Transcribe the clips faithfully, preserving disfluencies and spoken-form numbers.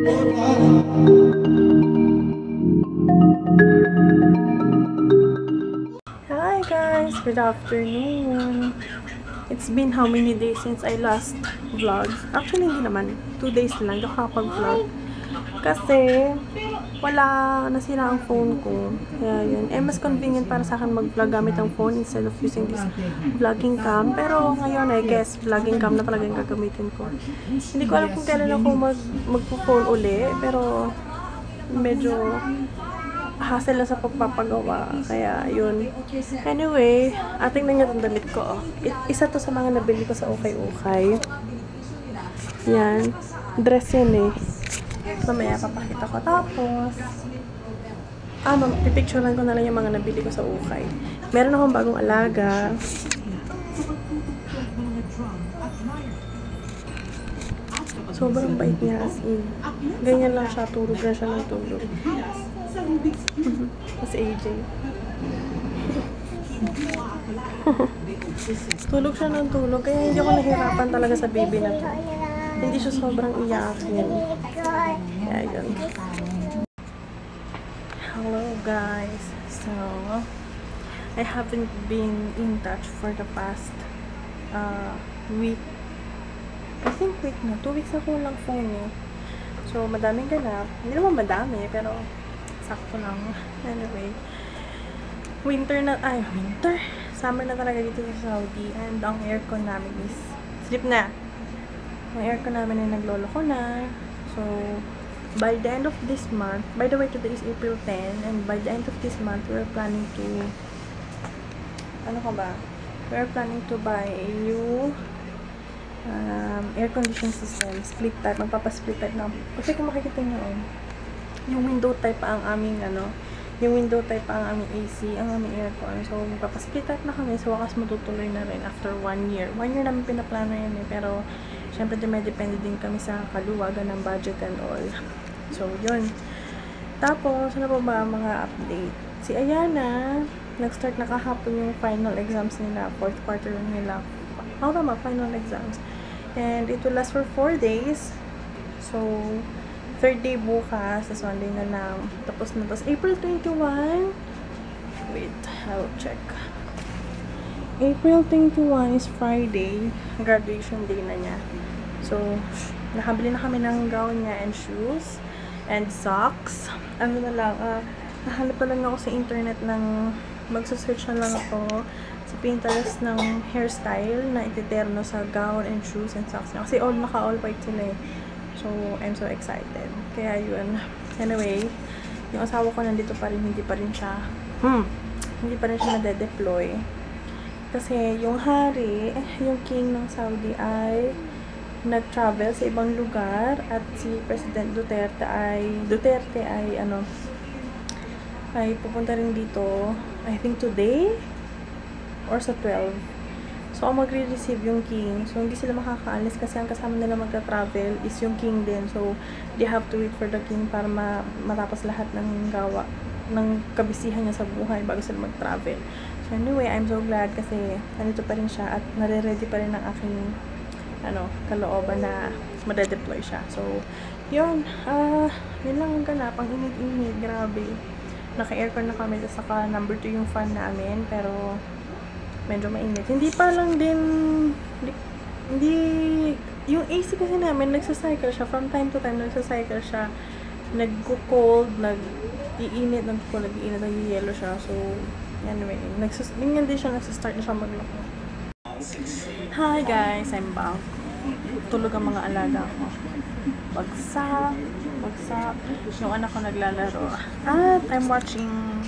Hi guys, good afternoon. It's been how many days since I last vlogged? Actually, hindi naman. Two days lang. Hindi ako nakapag-vlog. Kasi, wala, nasira ang phone ko. Kaya yun. Eh, mas convenient para sa akin mag-vlog gamit ang phone instead of using this vlogging cam. Pero ngayon, I guess, vlogging cam na talaga yung gagamitin ko. Hindi ko alam kung kailan ako mag magpo-phone uli. Pero, medyo hassle na sa pagpapagawa. Kaya, yun. Anyway, ating na nga itong damit ko. Oh. Isa to sa mga nabili ko sa ukay-ukay. Yan. Dress yan eh. Mamaya papakita ko. Tapos, ah, pipicturean ko na lang yung mga nabili ko sa ukay. Meron akong bagong alaga. Sobrang bait niya as in. Ganyan lang siya. Tulog na siya ng tulog. Mas A J. Tulog siya ng tulog. Kaya hindi ako nahirapan talaga sa baby na to. Hindi siya sobrang iyakin. Kaya yun. Hello guys. So, I haven't been in touch for the past uh, week. I think week na. Two weeks ako lang phone eh. So, madaming ganap. Hindi naman madami, pero sakto lang. Anyway, winter na, ay, winter. Summer na talaga dito sa Saudi. And ang aircon namin is, sleep na. Ang aircon namin ay naglolo ko na. So, by the end of this month, by the way, today is April tenth, and by the end of this month, we're planning to, ano ka ba? We're planning to buy a new um, air conditioning system. Split type. Magpapa-split type na. Kasi kung makikita nyo, yung window type pa ang aming ano, yung window type pa ang aming A C, ang aming aircon. So, magpapa-split type na kami. So, wakas matutuloy na rin after one year. One year namin pinaplano yan eh. Pero, syempre, may depende din kami sa kaluwagan ng budget and all. So, yun. Tapos, ano pa ba mga update? Si Ayana, nag-start na kahapon yung final exams nila. Fourth quarter nila. Oh, tama, final exams. And, it will last for four days. So, third day bukas, sa Sunday na lang. Tapos na. Tapos April twenty-one. Wait, I'll check. April twenty-one is Friday. Graduation day na niya. So, nakabili na kami ng gown niya and shoes. And socks. Ano na lang, uh, nahanap na lang ako sa internet ng, magsasearch na lang ako sa Pinterest ng hairstyle na ititerno sa gown and shoes and socks niya. Kasi all, naka-all white sila eh. So, I'm so excited. Kaya yun. Anyway, yung asawa ko nandito pa rin, hindi pa rin siya, hmm, hindi pa rin siya nade-deploy. Kasi yung hari, yung king ng Saudi ay nag-travel sa ibang lugar at si President Duterte ay, Duterte ay, ano, ay pupunta rin dito, I think today or sa twelve. So, ang magre-receive yung king. So, hindi sila makakaalis kasi ang kasama nila magka-travel is yung king din. So, they have to wait for the king para ma matapos lahat ng gawa, ng kabisihan niya sa buhay bago sila mag-travel. So, anyway, I'm so glad kasi nandito pa rin siya at nare-ready pa rin ang aking ano, kalooban na made-deploy siya. So, yun. Ah, uh, yun lang ang ganap. Ang init-init. Grabe. Naka-aircon na kami. Saka number two yung fan namin. Pero, medyo mainit. Hindi pa lang din, hindi, hindi yung A C kasi namin, nagsacycle siya. From time to time, nagsacycle siya. Nag-cold, nag-iinit, nag-cold, nag-iinit, nag-yellow siya. So, anyway, nagsus ganyan din siya, nagsastart na siya maglako. Hi guys, I'm back. Tulog ang mga alaga ko. Bagsak, bagsak. Yung anak ko naglalaro. At I'm watching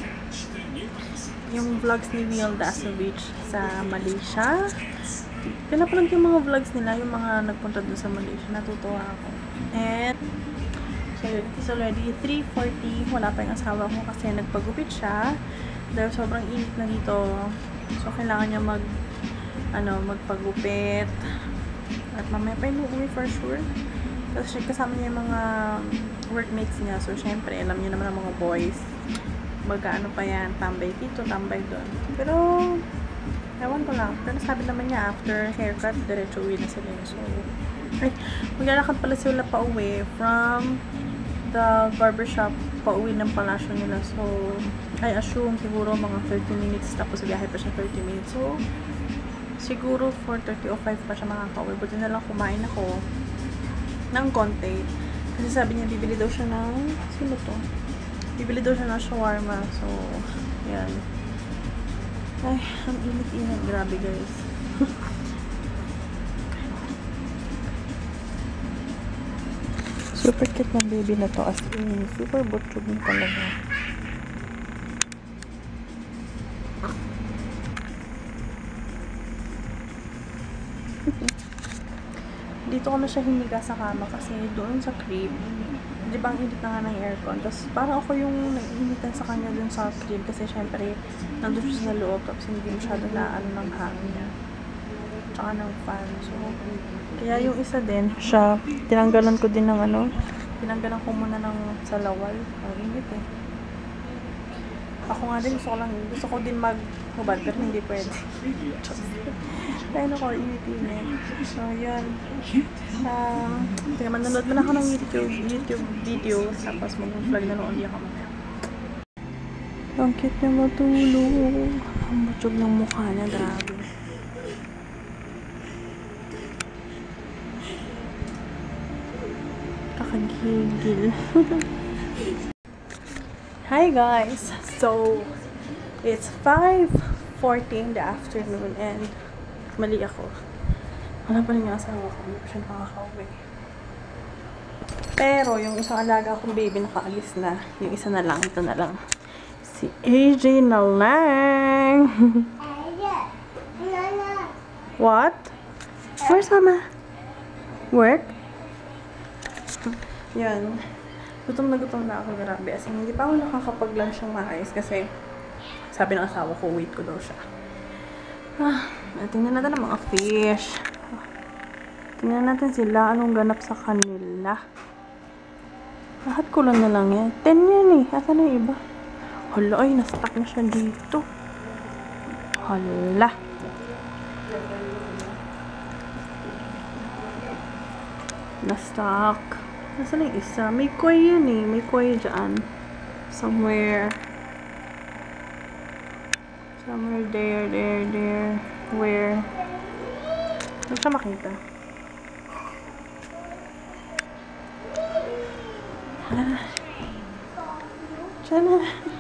yung vlogs ni Will Dasovich sa Malaysia. Pinapanood yung mga vlogs nila, yung mga nagpunta doon sa Malaysia. Natutuwa ako. And, so it is already three forty. Wala pa yung asawa ko kasi nagpagupit siya. Dahil sobrang init na dito. So, kailangan niya mag, ano, magpagupit. At mamaya pa inuwi for sure. Kasi kasama niya yung mga workmates niya. So, syempre, alam niyo naman ang mga boys. Baga ano pa yan, tambay dito, tambay doon. Pero, ewan ko lang. Pero sabi naman niya, after haircut, diretso uwi na sila. So, Ay, maglalakad pala sila pa uwi from the barbershop pa uwi ng palasyo nila. So, I assume siguro mga thirty minutes tapos biyahe pa siya thirty minutes. So, siguro four thirty o five pa siya makaka-uwi. Buti na lang kumain ako ng konti. Kasi sabi niya, bibili daw siya ng, sino to? Bibili daw siya ng shawarma. So, yan. Ay, ang init-init. Grabe, guys. Super cute ng baby na to. As in, super butchog din talaga. Dito ko na siya hiniga sa kama kasi doon sa crib, di ba ang init na nga ng aircon. Tapos parang ako yung naiinitan sa kanya doon sa crib kasi syempre nandun siya sa loob tapos hindi masyado na ano ng hangin tsaka ng fan. So, kaya yung isa din, siya, tinanggalan ko din ng ano, tinanggalan ko muna ng salawal. Ang init eh. Ako nga din, gusto ko lang, gusto ko din mag-hubad, pero hindi pwede. Kaya na ko, init-init. So, yun. Uh, Teka, manonood mo na ako ng YouTube, YouTube videos, tapos mag-vlog na noon, di ako mamaya. Ang cute niya matulog. Ang butog ng mukha niya, grabe. Kakagigil. Hi guys! So, it's five forty in the afternoon and mali ako. Wala pa rin yung asawa ko. Hindi pa siya nakakauwi. Pero, yung isang alaga akong baby nakaalis na. Yung isa na lang. Ito na lang. Si A J na lang. What? Where's Mama? Work? Yan. Gutom na gutom na ako, grabe. As in, hindi pa ako nakakapag-lunch ng maayos kasi sabi ng asawa ko, wait ko daw siya. Ah, tingnan natin ang mga fish. Tingnan natin sila, anong ganap sa kanila. Lahat ko lang na lang yan. ten yan eh. Asan na yung iba? Hala, ay, na-stuck na siya dito. Hala. Na-stuck. Nasaan yung isa? May koi yan eh. May koi dyan. Somewhere. Somewhere there, there, there. Where? Hindi siya makita. Ah. Diyan na.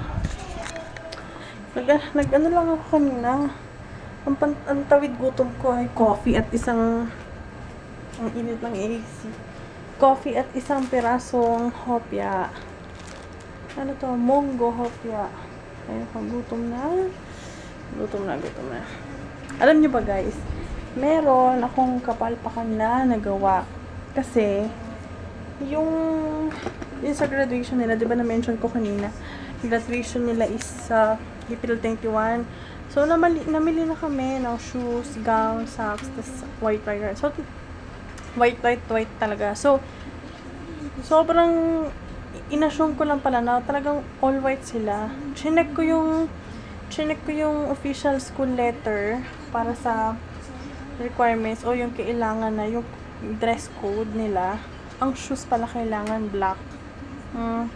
Nag, nag ano lang ako kanina. Ang, pan, ang tawid gutom ko ay coffee at isang ang init ng A C. Coffee at isang pirasong hopya. Ano to? Monggo hopya. Ayun ko, gutom na. Gutom na, gutom na. Alam niyo ba guys, meron akong kapalpakan na nagawa. Kasi, yung, yung sa graduation nila, di ba na-mention ko kanina, graduation nila is sa uh, April twenty-one. So, namali, namili na kami ng shoes, gown, socks, tas white rider. So, white, white, white talaga. So, sobrang inassume ko lang pala na talagang all white sila. Chinek ko yung chinek ko yung official school letter para sa requirements o yung kailangan na yung dress code nila. Ang shoes pala kailangan black. Hmm.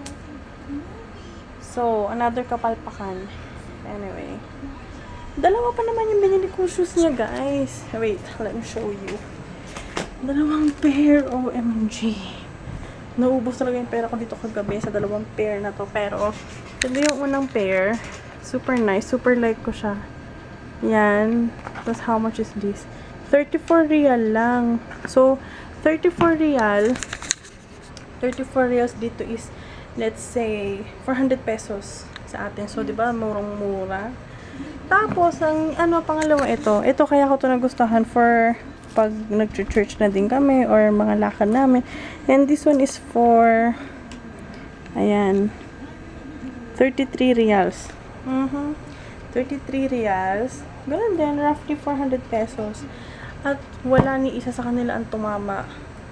So, another kapalpakan. Anyway. Dalawa pa naman yung binili kong shoes niya, guys. Wait, let me show you. Dalawang pair, O M G. Naubos talaga yung pera ko dito kagabi sa dalawang pair na to. Pero, ito yung unang pair. Super nice. Super like ko siya. Yan. Tapos, how much is this? thirty-four real lang. So, thirty-four real. thirty-four reals dito is, let's say, four hundred pesos sa atin. So, di ba, murang-mura. Tapos, ang ano, pangalawa ito. Ito kaya ko ito nagustuhan for pag nag-church na din kami or mga lakad namin. And this one is for ayan thirty-three reals. Mhm. thirty-three reals. Ganun din, roughly four hundred pesos. At wala ni isa sa kanila ang tumama.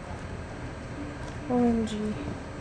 O M G.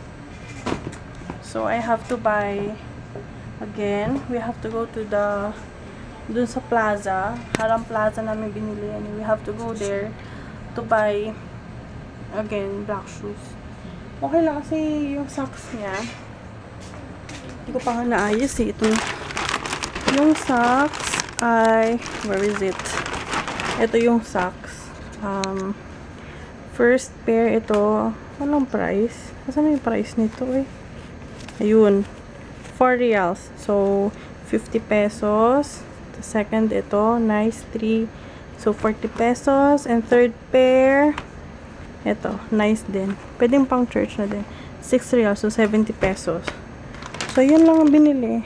So I have to buy again. We have to go to the dun sa plaza, Harang Plaza namin binili yan. We have to go there to buy Again, black shoes. Okay lang kasi yung socks niya. Hindi ko pa nga naayos eh. Ito. Yung socks ay, where is it? Ito yung socks. Um, first pair, ito. Walang price. Kasama yung price nito eh. Ayun. four reals. So, fifty pesos. The second, ito. Nice, three. So, forty pesos. And third pair, ito, nice din. Pwedeng pang church na din. six reals, so seventy pesos. So, yun lang ang binili.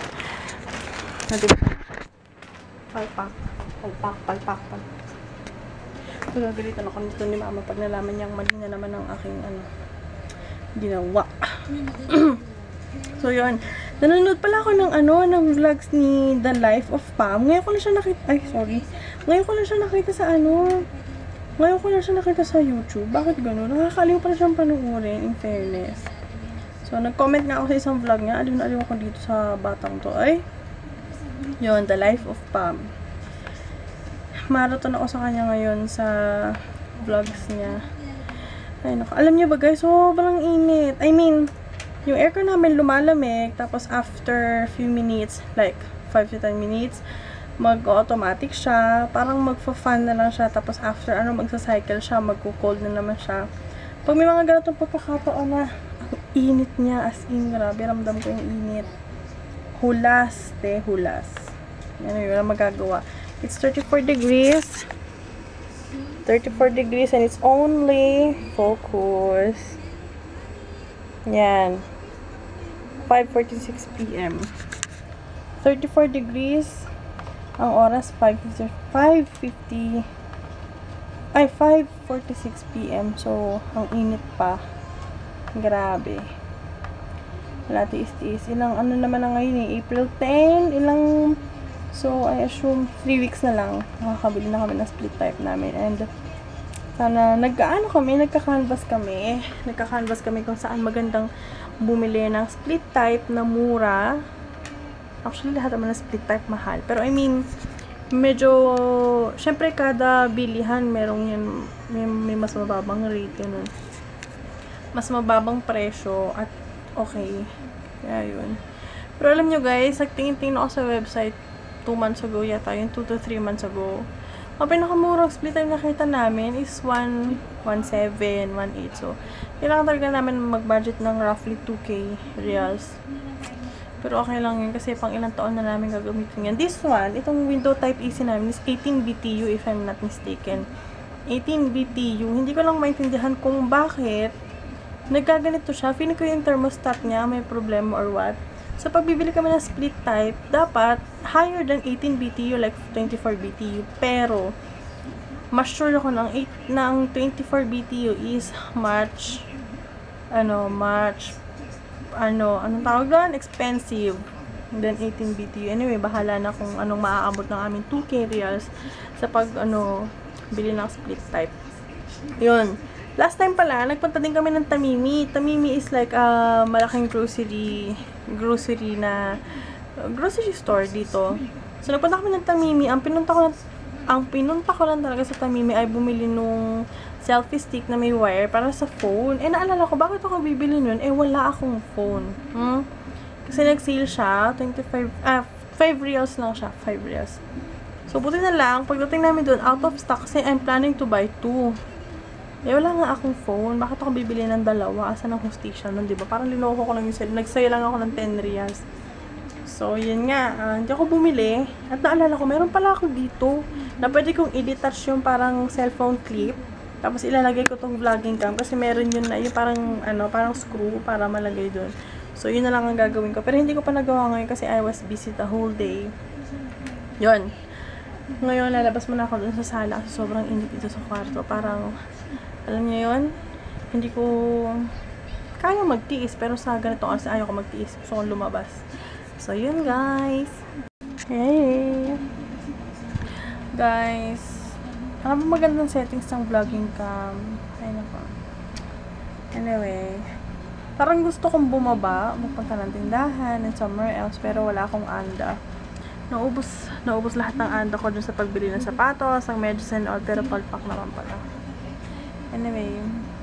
Na, diba? Palpak. Palpak, palpak, palpak. Magagalitan ako nito ni mama pag nalaman niyang mali na naman ang aking, ano, ginawa. So, yun. Nanonood pala ako ng, ano, ng vlogs ni The Life of Pam. Ngayon ko na siya nakita, ay, sorry. Ngayon ko na siya nakita sa, ano, Ngayon ko na siya nakita sa YouTube. Bakit gano'n? Nakakaliw pa na siyang panuorin, in fairness. So, nag-comment nga ako sa isang vlog niya. Aliw na aliw ako dito sa batang to. Ay, yun, The Life of Pam. Marathon ako sa kanya ngayon sa vlogs niya. Ay, naku. Alam niyo ba guys, sobrang init. I mean, yung aircon namin lumalamig. Tapos, after few minutes, like five to ten minutes, mag-automatic siya, parang magfa-fan na lang siya, tapos after ano, magsa-cycle siya, magko-cold na naman siya. Pag may mga ganitong pagkakataon na, ang init niya, as in, grabe, ramdam ko yung init. Hulas, te, hulas. Yan yun, wala magagawa. It's thirty-four degrees. thirty-four degrees and it's only, focus. Yan. five forty-six p m thirty-four degrees. Ang oras, five fifty, ay, five forty-six p m So, ang init pa. Grabe. Wala, tiis-tiis. Ilang, ano naman na ngayon eh, April tenth, ilang, so, I assume, three weeks na lang. Nakakabili na kami ng split type namin. And, sana, nagka-ano kami, nagka-canvas kami. Nagka-canvas kami kung saan magandang bumili ng split type na mura. Actually, lahat naman na split type mahal. Pero, I mean, medyo, syempre, kada bilihan, merong yan, may, may mas mababang rate, yun. Mas mababang presyo, at okay. Kaya, yun. Pero, alam nyo, guys, nagtingin-tingin ako sa website two months ago yata, yung two to three months ago. Ang pinakamurang split type nakita namin is one seven, one eight. So, kailangan talaga namin mag-budget ng roughly two K reals. Pero okay lang yun kasi pang ilang taon na namin gagamitin yan. This one, itong window type A C namin is eighteen B T U if I'm not mistaken. eighteen B T U. Hindi ko lang maintindihan kung bakit nagkaganito siya. Feeling ko yung thermostat niya may problema or what. So, pag bibili kami ng split type, dapat higher than eighteen B T U, like twenty-four B T U. Pero, mas sure ako ng, eight, ng twenty-four B T U is much, ano, much ano, anong tawag doon? Expensive. And then, eighteen B T U. Anyway, bahala na kung anong maaabot ng aming two K reals sa pag, ano, bili ng split type. Yun. Last time pala, nagpunta din kami ng Tamimi. Tamimi is like a uh, malaking grocery, grocery na, uh, grocery store dito. So, nagpunta kami ng Tamimi. Ang pinunta ko lang, ang pinunta ko lang talaga sa Tamimi ay bumili nung selfie stick na may wire para sa phone. Eh, naalala ko, bakit ako bibili nun? Eh, wala akong phone. Hmm? Kasi nag-sale siya, twenty-five, ah, five reals lang siya, five reals. So, buti na lang, pagdating namin doon, out of stock, kasi I'm planning to buy two. Eh, wala nga akong phone. Bakit ako bibili ng dalawa? Asa ng hostation nun, diba? Parang linoko ko lang yung sale. Nag-sale lang ako ng ten reals. So, yun nga. Uh, hindi ako bumili. At naalala ko, meron pala ako dito na pwede kong i-detach yung parang cellphone clip. Tapos ilalagay ko tong vlogging cam kasi meron yun na yung parang ano, parang screw para malagay doon. So yun na lang ang gagawin ko. Pero hindi ko pa nagawa ngayon kasi I was busy the whole day. Yun. Ngayon lalabas muna ako doon sa sala kasi sobrang init dito sa kwarto. Parang alam niyo yun, hindi ko kaya magtiis pero sa ganito kasi ayaw ko magtiis. Gusto kong lumabas. So yun guys. Hey. Guys. Ano ba magandang settings ng vlogging cam? Ay, nako. Anyway, parang gusto kong bumaba, magpunta ng tindahan and somewhere else, pero wala akong anda. Naubos, naubos lahat ng anda ko dun sa pagbili ng sapatos, ang medyas and all, pero palpak naman pala. Anyway,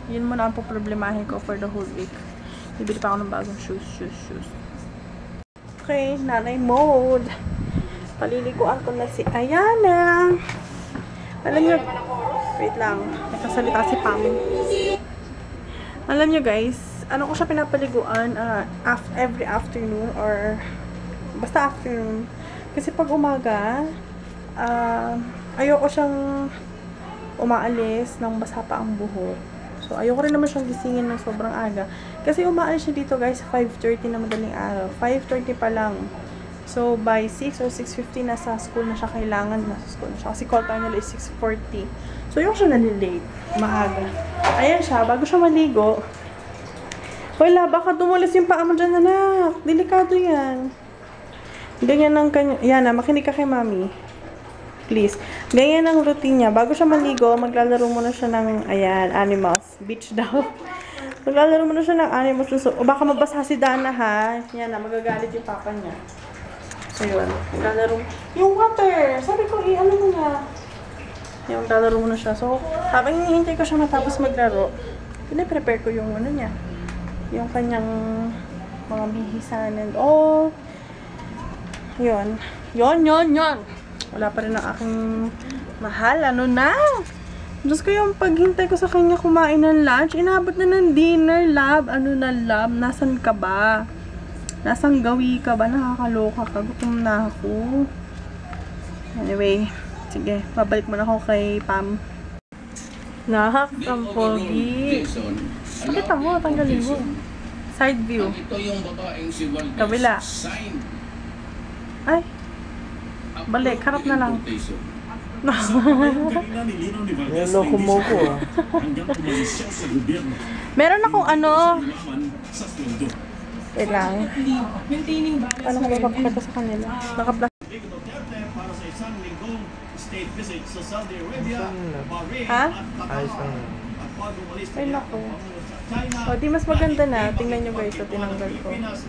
Yun muna ang problemahin ko for the whole week. Bibili pa ako ng bagong shoes, shoes, shoes. Okay, nanay mode. Paliliguan ko na si Ayana. Alam nyo, wait lang, nagkasalita si Pam. Alam nyo guys, ano ko siya pinapaliguan uh, af every afternoon or basta afternoon. Kasi pag umaga, uh, ayoko siyang umaalis nang basa pa ang buhok. So, ayoko rin naman siyang gisingin ng sobrang aga. Kasi umaalis siya dito guys, five thirty na madaling araw. five thirty pa lang. So, by six or six fifty, nasa school na siya. Kailangan nasa school na siya. Kasi call time nila is six forty. So, ayoko siya nalilate. Maaga. Ayan siya, bago siya maligo. Wala, baka dumulis yung paa mo dyan, anak. Delikado yan. Ganyan ang kanya. Yan na, makinig ka kay mami. Please. Ganyan ang routine niya. Bago siya maligo, maglalaro muna siya ng, ayan, animals. Beach daw. Maglalaro muna siya ng animals. So, o baka mabasa si Dana, ha? Yan na, magagalit yung papa niya. So, yun. Maglalaro. Yung water! Sabi ko, i-ano mo na. Yung maglalaro muna siya. So, habang hinihintay ko siya matapos maglaro, pinaprepare ko yung ano niya. Yung kanyang mga bihisan and all. Yun. Yun, yun, yun. Wala pa rin ang aking mahal. Ano na? Diyos ko, yung paghintay ko sa kanya kumain ng lunch, inabot na ng dinner, love. Ano na, love? Nasaan ka ba? Nasaan gawi ka ba? Nakakaloka ka. Gutom na ako. Anyway, sige. Babalik mo na ako kay Pam. Nahak ang pogi. Pakita mo, tanggalin mo. Side view. Kabila. Ay. Balik, harap na lang. Niloko mo ko ah. Meron akong ano. Wait lang. Paano ko mapapakita sa kanila? Naka-plus. Ha? Ayos lang. Ay naku. O, di mas maganda na. Tingnan nyo guys, so tinanggal ko.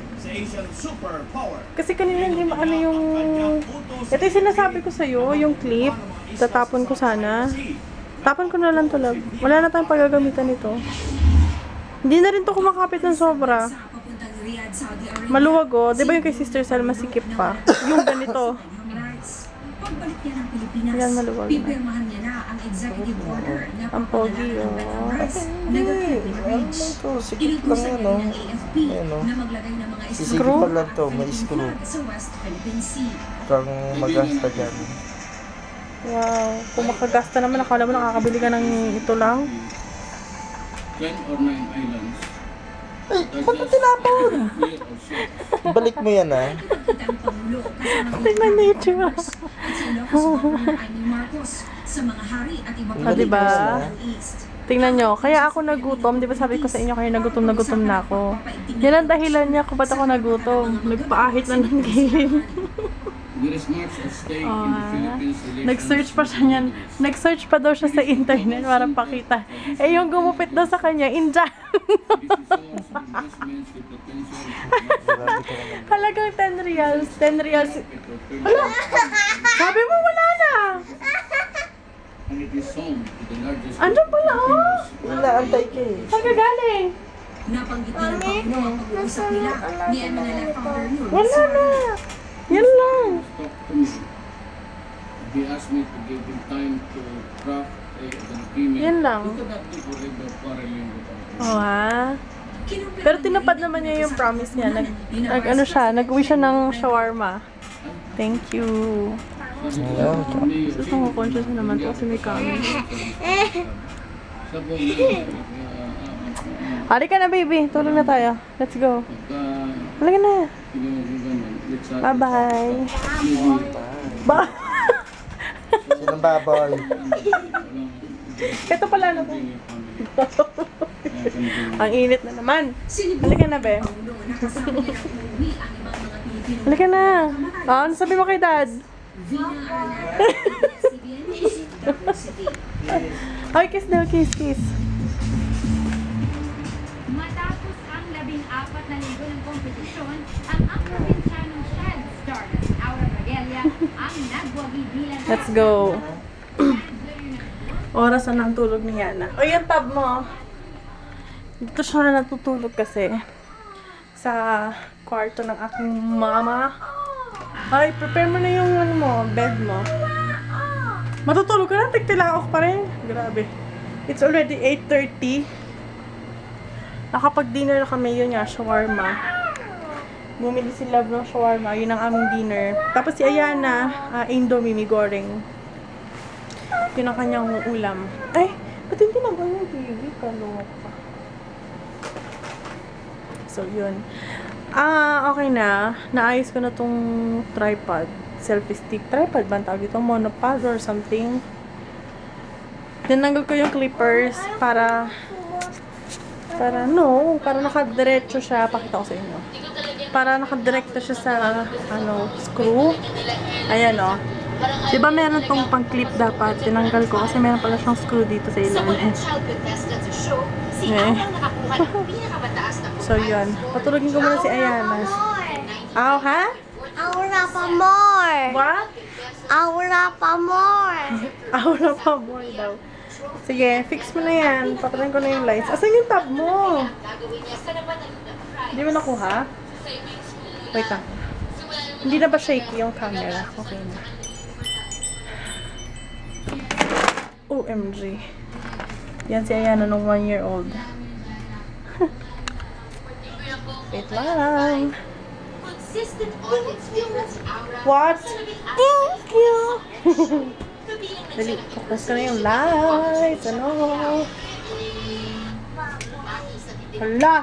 Kasi kanina hindi maano yung... Ito yung sinasabi ko sa'yo, yung clip. Tatapon ko sana. Tapon ko na lang to, love. Wala na tayong paggagamitan nito. Hindi na rin to kumakapit ng sobra. Maluwag o. Diba yung kay Sister Sal masikip pa? Yung ganito. Pagbalik niya ng Pilipinas, yan, maluwag pipirmahan niya na ang executive order na ang pogi, oh. Inutusan niya ng A F P na maglagay ng mga screw pa lang to, may screw. Sa West Philippine Sea. Kang magasta dyan. Wow. Kung makagasta naman, akala mo nakakabili ka ng ito lang. ten or nine islands. Ay, ba't mo tinapon? Balik mo yan ah. Tingnan na yung tsura. O, diba? Tingnan nyo, kaya ako nagutom. Diba sabi ko sa inyo, kaya nagutom na gutom na ako. Yan ang dahilan niya kung ba't ako nagutom. Nagpaahit na ng gilid. Oh, nag-search pa siya niyan. Nag-search pa daw siya sa internet para pakita. Eh, yung gumupit daw sa kanya, Indian. Halagang ten reals. ten reals. Hala! Sabi mo, wala na! Andun pala, oh! Wala, antay ka eh. Saan ka galing? Napanggit na ng Pangulo ang pag-uusap nila ni M N L F founder Nunes. Wala na! Yan lang! Yan lang. Oo ha? Pero tinupad naman niya yung promise niya. Nag, nag ano siya, nag-uwi siya ng shawarma. Thank you. Sus, nako-conscious na naman to kasi may kami. Halika na baby, tulog na tayo. Let's go. Halika na. Bye-bye. Bye. Sinong baboy? Ito pala na po. Ang init na naman. Halika na, be. Halika na. Oh, ano sabi mo kay dad? Ay, kiss daw, kiss, kiss. Matapos ang labing apat na linggo ng kompetisyon, ang ang probinsyanong Shad Stars, Araw ang nagwagi bilang... Let's go. Oras na ng tulog ni Yana. O, yung tab mo. Dito siya na natutulog kasi sa kwarto ng aking mama. Ay, prepare mo na yung ano mo, bed mo. Matutulog ka na, tigtilaok pa rin. Grabe. It's already eight thirty. Nakapag-dinner na kami, yun nga, shawarma. Bumili si Love ng shawarma, yun ang aming dinner. Tapos si Ayana, uh, Indomie goreng. Yun ang kanyang ulam. Ay, ba't hindi na ba yung T V? Kaloka. So, yun. Ah, okay na. Naayos ko na tong tripod. Selfie stick. Tripod ba ang tawag ito? Monopod or something. Tinanggal ko yung clippers para para no, para nakadiretso siya. Pakita ko sa inyo. Para nakadiretso siya sa ano, screw. Ayan o. Oh. Diba meron tong pang-clip dapat? Tinanggal ko kasi meron pala siyang screw dito sa ilalim. Okay. So, yun. Patulogin ko muna si Ayana. Aw, ha? Aura pa more. What? Aura pa more. Aura pa more daw. Sige, fix mo na yan. Patayin ko na yung lights. Asan yung tab mo? Hindi mo nakuha? Wait lang. Hindi na ba shaky yung camera? Okay na. O M G. Yan si Ayana nung one year old. Wait lang. What? Thank you! Dali, focus ka na yung lights. Ano? Hala!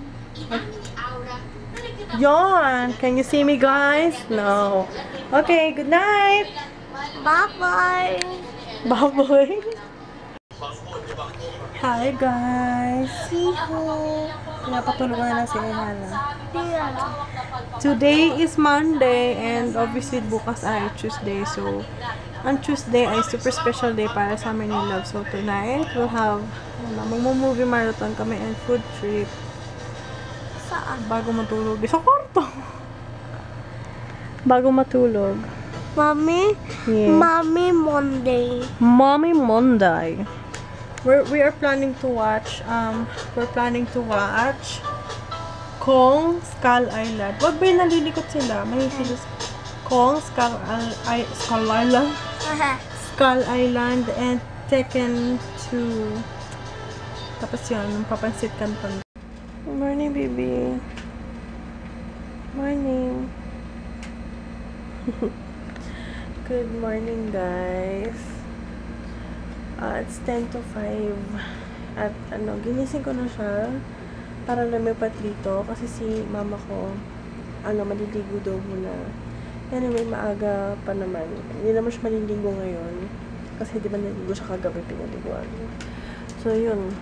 Yon! Can you see me, guys? No. Okay, good night! Bye-bye. Baboy! Hi, guys! Pinapatulog ko na lang si Ayana. Today is Monday and obviously bukas ay Tuesday. So, on Tuesday ay super special day para sa amin ni Love. So, tonight we'll have ano, magmo-movie marathon kami and food trip. Saan? Bago matulog. Sa kwarto! Bago matulog. Mommy? Yes. Mommy Monday. Mommy Monday. We're, we are planning to watch, um, we're planning to watch Kong Skull Island. Wag ba yung nalilikot sila? May sila Kong Skull, I, Skull Island, Skull Island, and Tekken two. Tapos yun, papansit kanton. Good morning, baby. Morning. Good morning, guys. Uh, it's ten to five. At ano, ginising ko na siya para lumipat dito kasi si mama ko ano, maliligo daw muna. Anyway, maaga pa naman. Hindi naman siya maliligo ngayon kasi di ba naligo siya kagabi, pinaliguan. So, yun.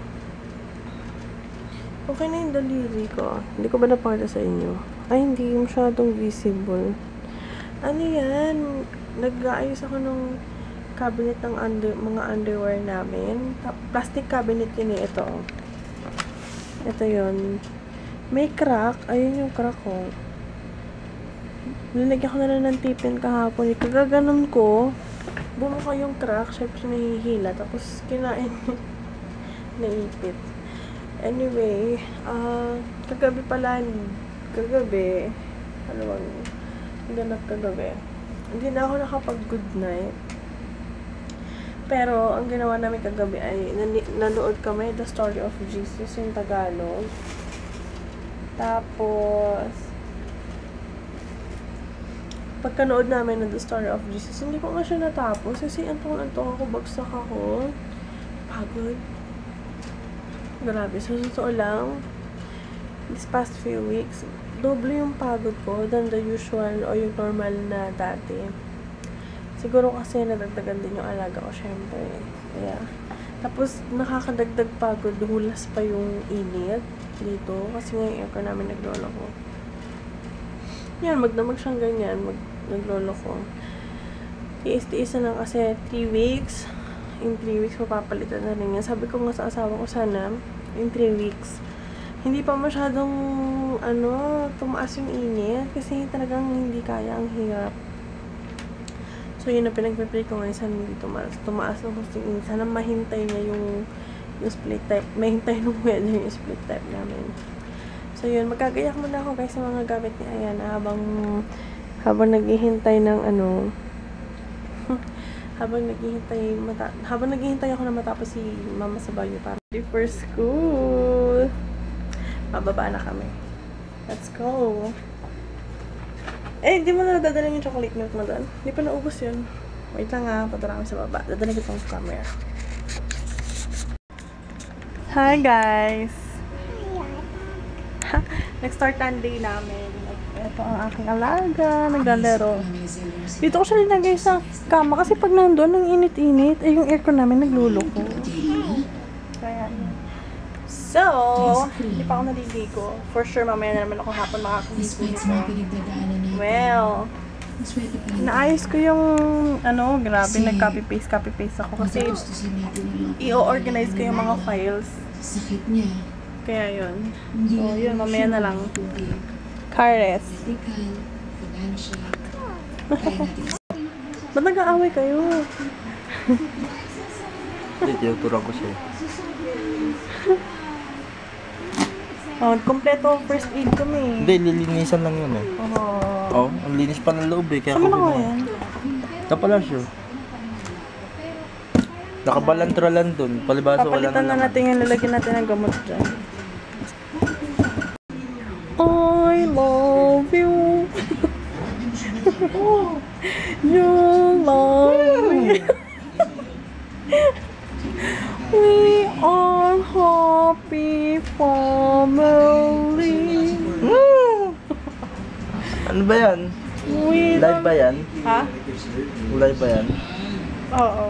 Okay na yung daliri ko. Hindi ko ba napakita sa inyo? Ay, hindi masyadong visible. Ano yan? Nag-aayos ako ng cabinet ng under, mga underwear namin. Plastic cabinet yun eh. Ito. Ito yun. May crack. Ayun yung crack ko. Nilagyan ko na lang ng tipin kahapon. Kagaganon ko. Bumuka yung crack. Siyempre nahihila. Tapos kinain. Naipit. Anyway. Uh, kagabi pala. Kagabi. Ano bang ganap kagabi. Hindi na ako nakapag good night. Pero, ang ginawa namin kagabi ay nanood kami The Story of Jesus yung Tagalog. Tapos, pagkanood namin ng The Story of Jesus, hindi ko nga siya natapos kasi antong-antong ako, bagsak ako. Pagod. Grabe. So, totoo lang, this past few weeks, doble yung pagod ko than the usual o yung normal na dati. Siguro kasi nadagdagan din yung alaga ko, syempre. Kaya, tapos nakakadagdag pagod, hulas pa yung init dito. Kasi nga yung aircon namin naglolo ko. Yan, magdamag siyang ganyan, mag naglolo ko. Tiis-tiis na lang kasi three weeks. In three weeks, mapapalitan na rin yan. Sabi ko nga sa asawa ko sana, in three weeks. Hindi pa masyadong, ano, tumaas yung init. Kasi talagang hindi kaya, ang hirap. So, yun na pinag-pray ko ngayon. Sana hindi tumaas. Tumaas ng husting init. Sana mahintay niya yung yung split type. May hintay nung weather yung split type namin. So yun, magkagayak muna ako guys sa mga gamit ni Ayan habang habang naghihintay ng ano habang naghihintay mata habang naghihintay ako na matapos si Mama sa Baguio para ready for school. Bababa na kami. Let's go. Eh, hindi mo na dadalhin yung chocolate milk mo doon. Hindi pa naubos yun. Wait lang ha, padala kami sa baba. Dadalhin ko itong camera. Hi guys! Nag-start ang day namin. Ito ang aking alaga. Naglalaro. Dito ko siya linagay sa kama kasi pag nandun, ang init-init, eh yung aircon namin nagluloko. Kaya so, hindi pa ako naliligo. For sure, mamaya na naman ako hapon makakagising nito. Well, naayos ko yung, ano, grabe, nag-copy-paste, copy-paste ako. Kasi, i-organize ko yung mga files. Kaya yun. So, yun, mamaya na lang. Kares. Ba't nag-aaway kayo? Hindi, tinuturan ko siya. Oh, kompleto first aid kami. Hindi, lilinisan lang yun eh. Oh. Oh, ang linis pa ng loob eh. Kaya Saan mo ko na ginawa. yan? Kapalasyo. Nakabalantra lang dun. Palibasa wala Papalitan na na natin yung lalagyan natin ng gamot dyan. I love you. You love me. We are happy family. Ano ba yan? We Live ba yan? Ha? Live ba yan? Oo.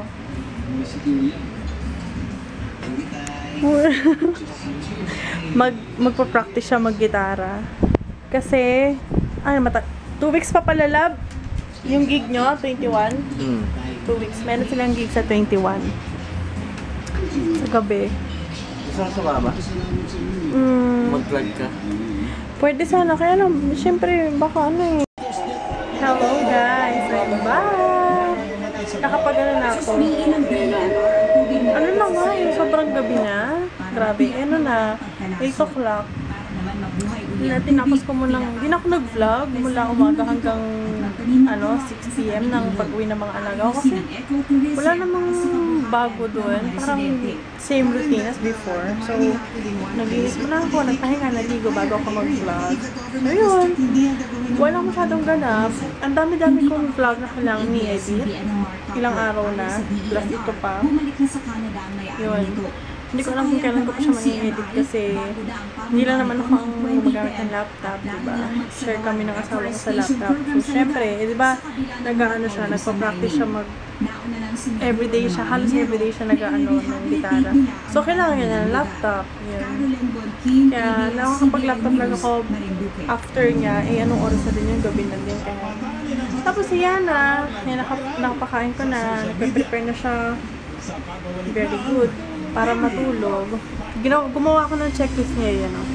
Mag magpa-practice siya mag-gitara. Kasi ano mata two weeks pa pala lab. Yung gig nyo, twenty-one. Hmm. Two weeks. Meron silang gig sa twenty-one. Sa gabi. Gusto mo sumama? Mm, Mag-vlog ka? pwede sana. Kaya lang, syempre, baka ano eh. Hello guys! I'm back! Nakapag-ano na ako. Ano na nga eh, sobrang gabi na. Grabe, ano na, eight o'clock. Tinapos ko muna, hindi na ako nag-vlog mula umaga hanggang ano, six p m ng pag-uwi ng mga alaga ko. Kasi wala namang bago doon. Parang same routine as before. So, nag-iis muna ako, nagpahinga, naligo bago ako mag-vlog. So, yun. Walang masyadong ganap. Ang dami-dami kong vlog na kailangan ni-edit. Ilang araw na. Plus ito pa. Yun. Hindi ko alam kung kailan ko pa siya ma-edit kasi hindi lang naman ako ang gumagamit ng laptop, diba? Share kami ng asawa ko sa laptop. So, syempre, eh, diba, nag-ano siya, nagpa-practice siya mag everyday siya, halos everyday siya nag-ano ng gitara. So, kailangan niya ng laptop. Yun. Kaya, nakakapag-laptop lang ako after niya, eh, anong oras na din yung gabi na din. Kaya, tapos si Yana, eh, nakapakain ko na, nagpe-prepare na siya. Very good. Para matulog. Ginawa, gumawa ko ng checklist niya yan, oh.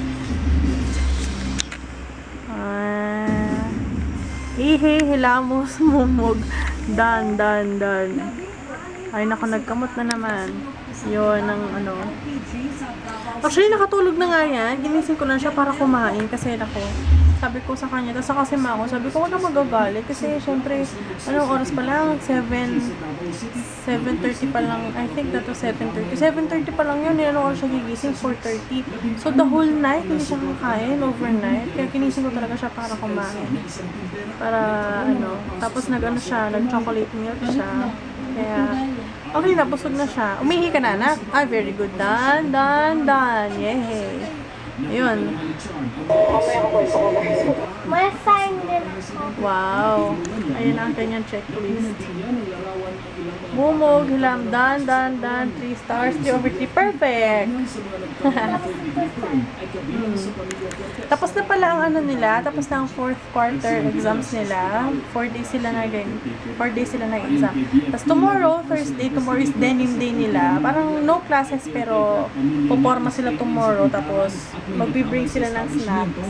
Ah, ihi, hilamos, mumog, dan, dan, dan. Ay, naku, nagkamot na naman. Yun, ang ano. Actually, nakatulog na nga yan. Ginising ko lang siya para kumain kasi naku, sabi ko sa kanya, tapos kasi ma ako, sabi ko, wala magagalit kasi syempre, anong oras pa lang? seven, seven thirty pa lang, I think that was seven thirty. seven thirty pa lang yun, anong oras siya gigising? four thirty. So, the whole night, hindi siya kakain, overnight. Kaya kinising ko talaga siya para kumain. Para, ano, tapos nag-ano siya, nag-chocolate milk siya. Kaya, okay na, busog na siya. Umihi ka na, anak? Ah, very good. Dan, dan, dan. Yay. Ayun. May sign din ako. Wow. Ayun ang kanyang checklist. Bumog, hilam, dan, dan, dan. three stars, three over three. Perfect! hmm. Tapos na pala ang ano nila. Tapos na ang fourth quarter exams nila. four days sila na rin. four days sila na exam. Tapos tomorrow, Thursday, tomorrow is denim day nila. Parang no classes pero puporma sila tomorrow. Tapos magbe-bring sila ng snacks.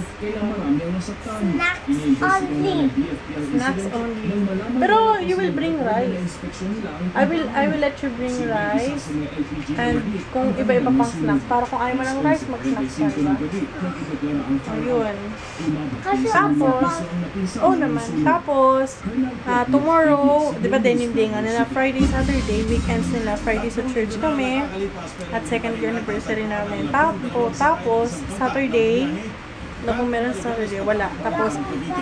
Snacks only. Snacks only. Pero you will bring rice. I will I will let you bring rice and kung iba-iba pang snacks. Para kung ayaw mo ng rice, mag-snacks ka, diba? Ayun. Tapos, oh naman. Tapos, uh, tomorrow, di ba denim day nga nila, Friday, Saturday, weekends nila, Friday sa church kami, at second year anniversary namin. Tapos, tapos Saturday, na kung meron sa Saturday, wala. Tapos,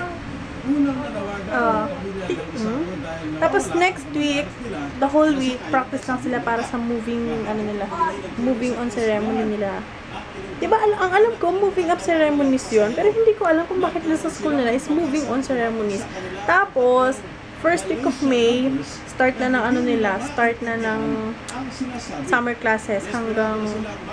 Uh, hmm? Tapos next week, the whole week, practice lang sila para sa moving, ano nila, moving on ceremony nila. Diba, al ang alam ko, moving up ceremonies yun, pero hindi ko alam kung bakit nasa school nila is moving on ceremonies. Tapos, first week of May, start na ng ano nila, start na ng summer classes hanggang,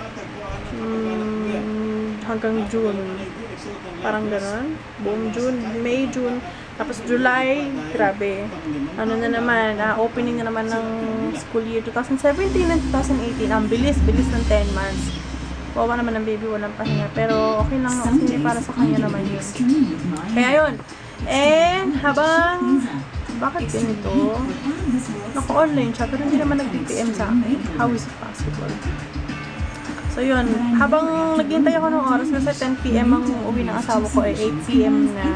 um, hanggang June. Parang gano'n. Buong June, May, June. Tapos July, grabe. Ano na naman, uh, opening na naman ng school year twenty seventeen and twenty eighteen. Ang bilis, bilis ng ten months. Wawa naman ng baby, walang pahinga. Pero okay lang kasi para sa kanya naman yun. Kaya yun. And habang, bakit ganito? Naka-online siya, pero hindi naman nag-P P M sa akin. How is it possible? So yun, habang naghihintay ako ng oras, kasi ten P M ang uwi ng asawa ko, eh eight P M na.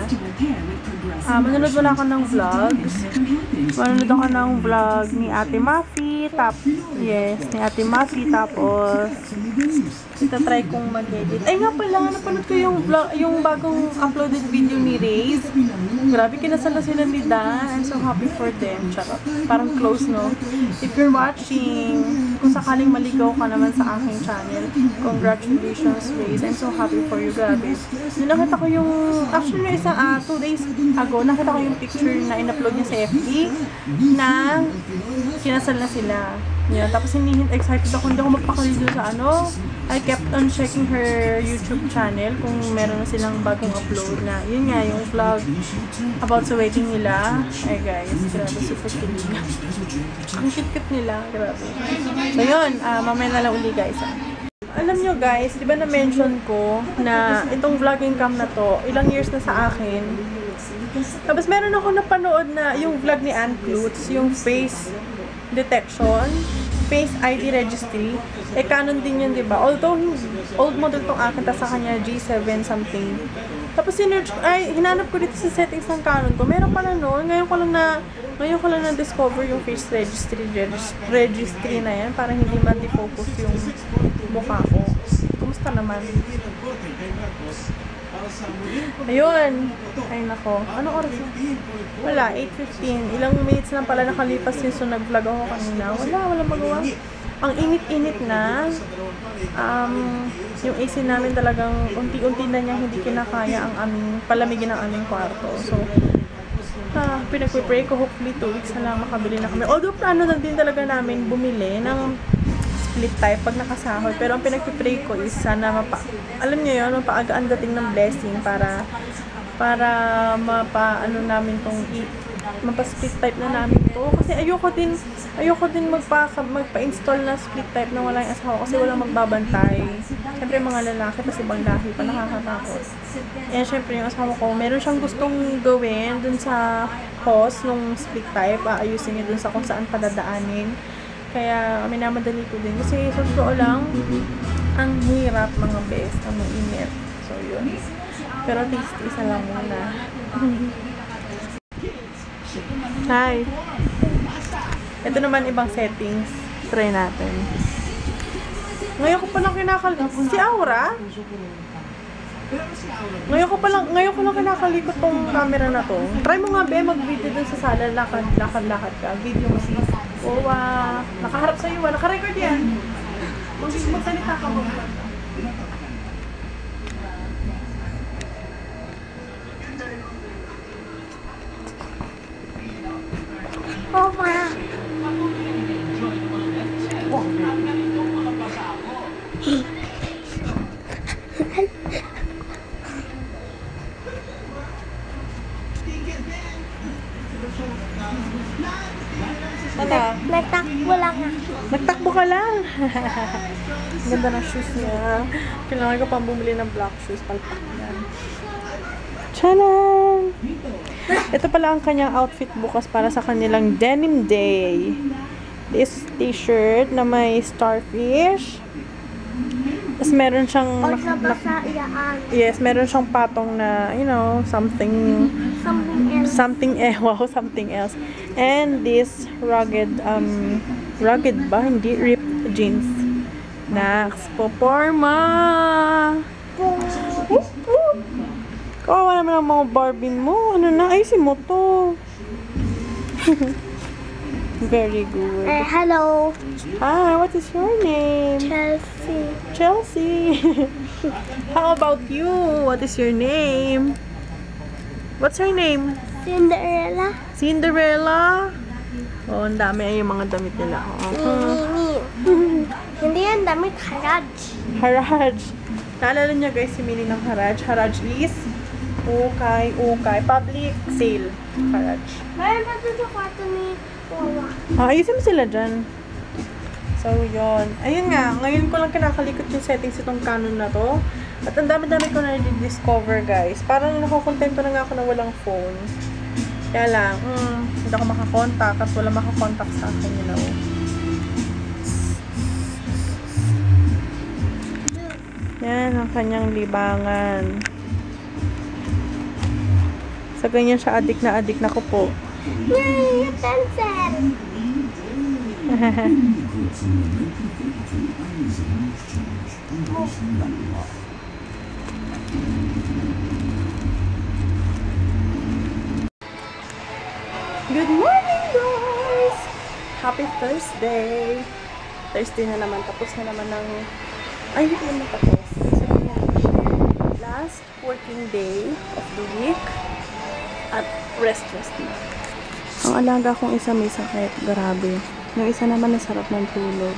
Uh, manunod muna ako ng vlogs. Manunod ako ng vlog ni Ate Mafi, tap, yes, ni Ate Mafi, tapos itatry kong mag-edit. Ay nga pala, napanood ko yung vlog, yung bagong uploaded video ni Ray's. Grabe, kinasal na sila ni Dan. I'm so happy for them. Charot. Parang close, no? If you're watching, kung sakaling maligaw ka naman sa aking channel, congratulations, Ray's. I'm so happy for you, grabe. Nung nakita ko yung, actually, isa, uh, two days ago, nakita ko yung picture na in-upload niya sa F B na kinasal na sila. Yeah, tapos hindi excited ako, hindi ako magpakali doon sa ano. I kept on checking her YouTube channel kung meron na silang bagong upload na, yun nga, yung vlog about sa wedding nila. Ay guys, grabe, super kilig. Ang cute-cute nila, grabe. So yun, uh, mamaya na lang uli guys. Ah. Alam nyo guys, di ba na-mention ko na itong vlogging cam na to, ilang years na sa akin. Tapos meron ako napanood na yung vlog ni Ann Klutz, yung face detection, face I D registry, eh canon din yun, diba? Although, old model tong akin, tas sa kanya G seven something. Tapos, sinerch, ay, hinanap ko dito sa settings ng canon ko. Meron pala noon, ngayon ko lang na, ngayon ko lang na-discover yung face registry, registry na yan, para hindi ma-defocus yung mukha ko. Kumusta naman? Ayun. Ay nako. Anong oras na? Wala, eight fifteen. Ilang minutes lang pala nakalipas yun. So nag-vlog ako kanina. Wala, walang magawa. Ang init-init na. Um, yung A C namin talagang unti-unti na niya hindi kinakaya ang aming palamigin ng aming kwarto. So, ah, pinag-pray ko. Hopefully two weeks na lang makabili na kami. Although, plano lang din talaga namin bumili ng split type pag nakasahod. Pero ang pinagpipray ko is sana mapa, alam niyo yun, mapaagaan dating ng blessing para para mapa ano namin tong mapa-split type na namin to. Kasi ayoko din ayoko din magpa magpa-install na split type na wala yung asawa kasi walang magbabantay. Siyempre mga lalaki kasi ibang lahi pa, nakakatakot. And syempre yung asawa ko, meron siyang gustong gawin dun sa host nung split type, aayusin niya dun sa kung saan padadaanin. Kaya minamadali ko din. Kasi sa totoo lang, ang hirap mga best, ang mainit. So, yun. Pero at least, isa lang muna. Hi! Ito naman ibang settings. Try natin. Ngayon ko palang kinakalikot. Si Aura? Ngayon ko palang, ngayon ko lang kinakalikot tong camera na to. Try mo nga, be, mag-video dun sa sala. Lakad, lakad, lakad ka. Video mo si oh, uh, nakaharap sa'yo, ah. Naka-record yan. Magsalita ka mo. Oh, ma. Tata. Nagtakbo lang ako. Nagtakbo ka lang. Ganda ng shoes niya. Kailangan ko pang bumili ng black shoes. Palpak yan. Tchanan! Ito pala ang kanyang outfit bukas para sa kanilang denim day. this t-shirt na may starfish. Tapos meron siyang... Basa-basa iyaan. Yes, meron siyang patong na, you know, something... Something else. Something, eh, wow, something else. And this rugged, um, rugged ba? Hindi, ripped jeans. Next, poporma! Whoop, whoop. Kawawa naman ang mga Barbie mo. Ano na? Ayusin mo to. Very good. Uh, hello. Hi, what is your name? Chelsea. Chelsea. How about you? What is your name? What's her name? Cinderella. Cinderella. Oh, ang dami ay yung mga damit nila. Oh. Mini. Hindi yan damit. Haraj. Haraj. Naalala niyo guys si meaning ng Haraj? Haraj is ukay, ukay. Public sale. Haraj. Mayroon pa sa kwarto ni Wawa. Ah, ayusin mo sila dyan. So, yun. Ayun nga, ngayon ko lang kinakalikot yung settings itong Canon na to. At ang dami-dami ko na discover guys. Parang nakukontento na nga ako na walang phone. Kaya lang, hmm, hindi ako makakontak at wala makakontak sa akin, you know. Yan, ang kanyang libangan. Sa ganyan siya, adik na adik na ko po. Yay! Yung pencil! Good morning, guys! Happy Thursday! Thursday na naman. Tapos na naman ng... Ay, hindi naman tapos. Last working day of the week. At rest-rest na. Ang alaga kong isa may sakit. Grabe. Yung isa naman nasarap ng tulog.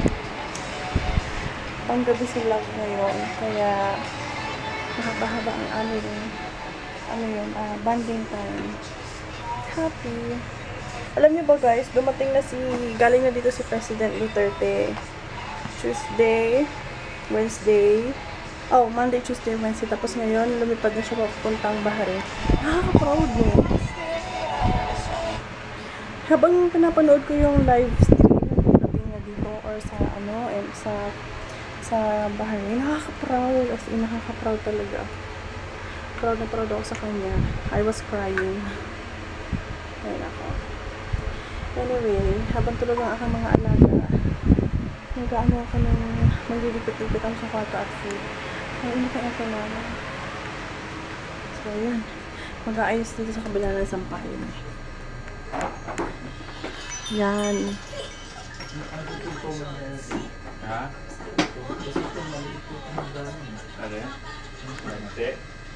Panggabi sila ngayon. Kaya mahaba-haba ang aming ano yun, uh, bonding time. Happy. Alam niyo ba guys, dumating na si, galing na dito si President Duterte. Tuesday, Wednesday, oh, Monday, Tuesday, Wednesday. Tapos ngayon, lumipad na siya papuntang Bahrain. Nakaka-proud mo. Habang pinapanood ko yung live stream na pagdating niya dito or sa ano, and sa sa Bahrain, nakaka-proud. As in, nakaka-proud talaga. Proud na proud ako sa kanya. I was crying. Ayun ako. Anyway, habang tulog ang aking mga alaga, nag-ano ako ng maglilipit-lipit ang sa kwarto at food. Ay, hindi ka ito naman. So, yun. Mag-aayos dito sa kabila ng sampahin. Yan. Ha? Ano yan? Hindi.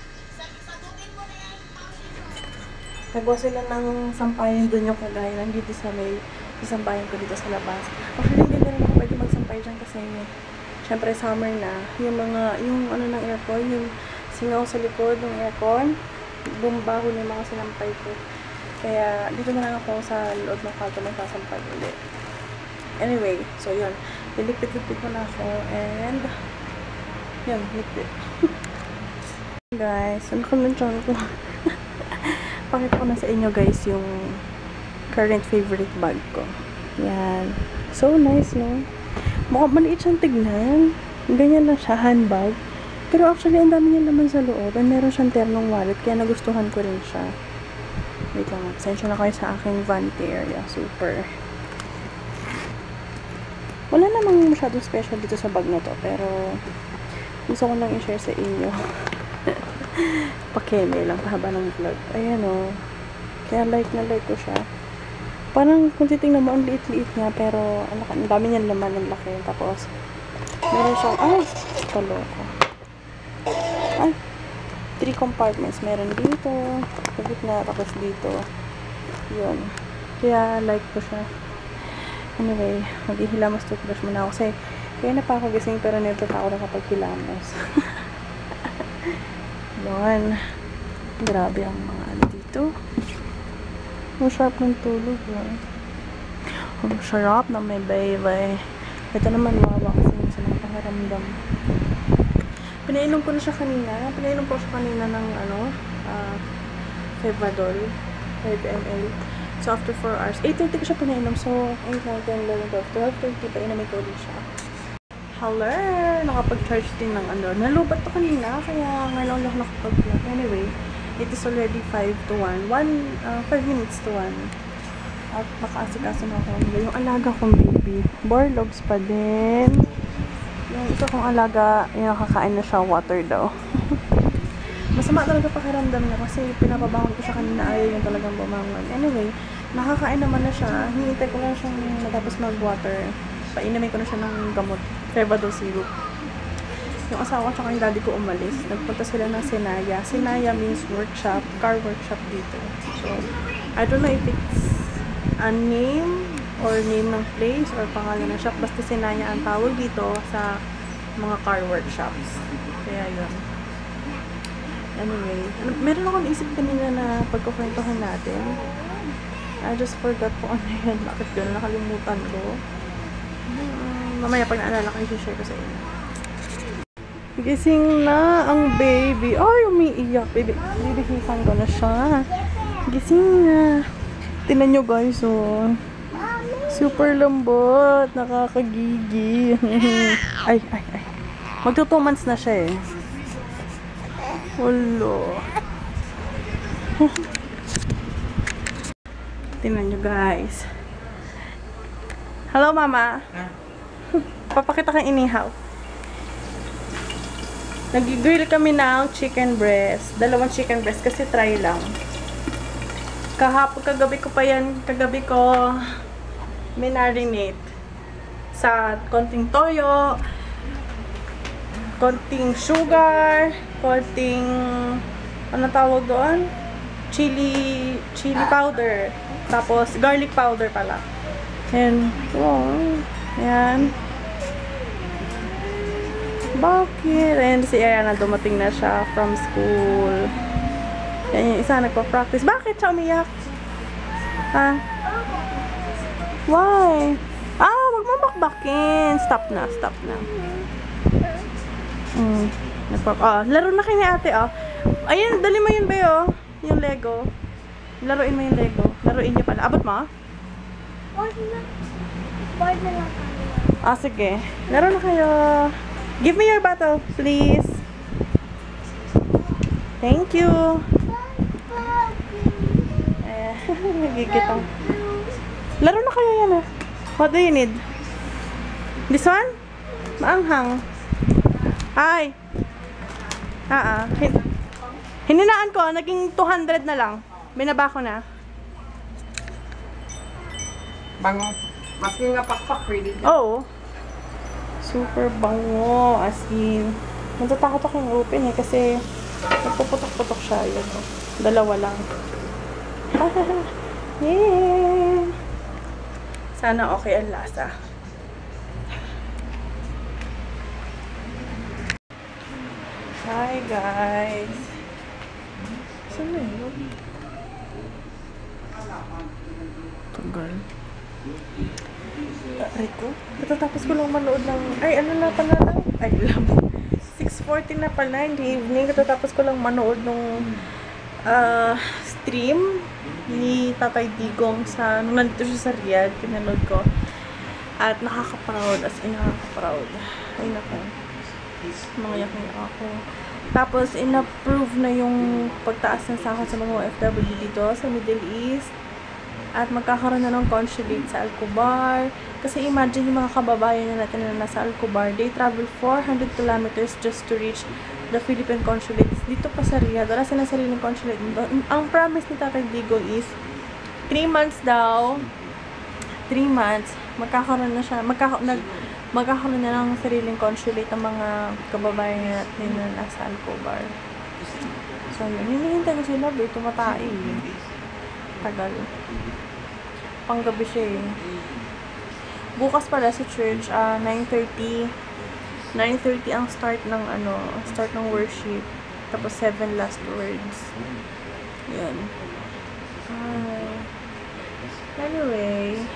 Nagawa sila ng sampayan doon yung kagaya. Nandito sa may sampayan ko dito sa labas. Actually, hindi na rin ako pwede magsampay dyan kasi syempre summer na. Yung mga, yung ano ng aircon, yung singaw sa likod ng aircon, bumbaho na yung mga sinampay ko. Kaya dito na lang ako sa loob ng kwarto magsasampay ulit. Anyway, so yun. Liligpit-ligpit ko na ako and yun, ligpit. Guys, ano ko ng channel ko? Pakita ko na sa inyo guys yung current favorite bag ko. Yan. So nice, no? Mukhang maliit siyang tignan. Ganyan lang siya, handbag. Pero actually, ang dami niya naman sa loob. And meron siyang ternong wallet, kaya nagustuhan ko rin siya. Wait lang, pasensya na kayo sa aking vanity area. Super. Wala namang masyadong special dito sa bag na to, pero gusto ko lang i-share sa inyo. Pakeme lang, pahaba ng vlog. Ayan o. Kaya like na like ko siya. Parang kung titingnan mo, ang liit-liit niya, pero ang dami niyang laman, ang laki. Tapos, meron siyang, ay, kaloko. Ay, three compartments. Meron dito, sa gitna, tapos dito. Yun. Kaya like ko siya. Anyway, maghihilamos toothbrush muna ako. Kasi, kaya na pa ako gising, pero never pa ako nakapaghilamos. Yun. Grabe ang mga ano dito. Ang sharp ng tulog. Yun. Ang sarap na may baby. Ito naman wawa kasi sa mga pakiramdam. Pinainom ko na siya kanina. Pinainom ko siya kanina ng ano, uh, Fevadol. five milliliters. So, after four hours, eight thirty ko siya pinainom. So, eight, nine, ten, eleven, twelve, twelve thirty, painumin ko ulit siya. Hello! Nakapag-charge din ng ano. Nalubat to kanina, kaya ngayon lang nakapag-vlog. Anyway, it is already five to one. one, uh, five minutes to one. At makaasikaso na ako. Yung alaga kong baby, borlogs pa din. Yung isa kong alaga, yung nakakain na siya, water daw. Masama talaga pakiramdam niya kasi pinapabangon ko siya kanina, ayaw yung talagang bumangon. Anyway, nakakain naman na siya. Hinihintay ko lang siyang matapos mag-water. Painamin ko na siya ng gamot, Fevadol syrup. Yung asawa ko tsaka yung daddy ko umalis. Nagpunta sila ng Sinaya. Sinaya means workshop, car workshop dito. So, I don't know if it's a name or name ng place or pangalan ng shop. Basta Sinaya ang tawag dito sa mga car workshops. Kaya yun. Anyway, ano, meron ako naisip kanina na pagkukwentuhan natin. I just forgot po ano yan. Bakit yun? Nakalimutan ko. Um, mamaya pag naalala ko, i-share ko sa inyo. Gising na ang baby. Ay, umiiyak. Baby, bibihisan ko na siya. Gising na. Tingnan nyo guys, oh. Super lambot. Nakakagigi. Ay, ay, ay. Magto two months na siya eh. Hello. Tingnan nyo guys. Hello mama. Papakita kang inihaw. Nag-grill kami ng chicken breast. Dalawang chicken breast kasi try lang. Kahapon, kagabi ko pa yan. Kagabi ko minarinate sa konting toyo, konting sugar, konting, ano tawag doon? Chili, chili powder. Tapos, garlic powder pala. And, oh, ayan. Bakit? And si Ayana, dumating na siya from school. Yan yung isa, nagpa-practice. Bakit siya umiyak? Ha? Why? Ah, wag mo bakbakin. Stop na, stop na. Mm. Ah, laro na kayo ni ate, oh. Ayun, dali mo yun ba yun? Yung Lego. Laruin mo yung Lego. Laruin niyo pala. Abot mo? Board na. Board na lang kami. Ah, sige. Laro na kayo. Give me your bottle, please. Thank you. Eh, nagigitang. Laro na kayo yan, ah. What do you need? This one? Maanghang. Ay. Ah, ah. Hin hininaan ko, naging two hundred na lang. Binaba ko na. Bango. Maski nga pakpak, ready ka. Oo. Super bango. As in, natatakot ako yung open eh kasi nagpuputok-putok siya. Yun, oh. Dalawa lang. Yeah. Sana okay ang lasa. Hi guys. Saan na yun? Tagal. Aray ko. Katatapos ko lang manood ng... Ay, ano na pala lang? Ay, alam. six forty na pala in the evening. Katatapos ko lang manood nung uh, stream ni Tatay Digong sa... Nung nandito siya sa Riyadh, pinanood ko. At nakaka-proud. As in, nakaka-proud. Ay, naku. Mangayak-ngayak ako. Tapos, in-approve na yung pagtaas ng sahod sa mga O F W dito sa Middle East. At magkakaroon na ng consulate sa Al-Kubar. Kasi imagine yung mga kababayan na natin na nasa Al-Kubar, they travel four hundred kilometers just to reach the Philippine consulate. Dito pa sa Riyadh, wala silang sariling consulate. Ang promise ni Tatay Digong is three months daw, three months, magkakaroon na siya, magkaka nag, magkakaroon na ng sariling consulate ang mga kababayan natin na nasa Al-Kubar. So yun, hinihintay ko sila, ba, tumatai. Tagal. Panggabi siya eh. Bukas pala sa church, uh, nine thirty. nine thirty ang start ng ano, start ng worship. Tapos seven last words. Yan. Uh, anyway.